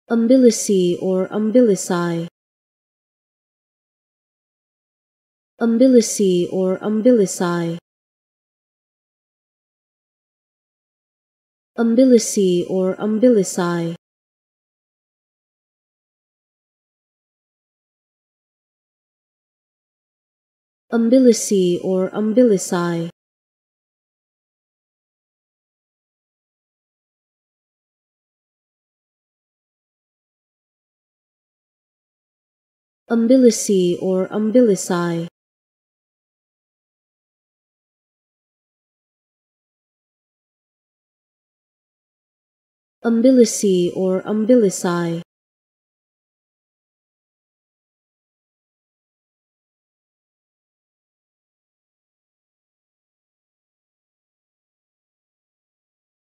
umbilici or umbilici, umbilici or umbilici, umbilici or umbilici, umbilici or umbilici, umbilici or umbilici, umbilici or umbilici,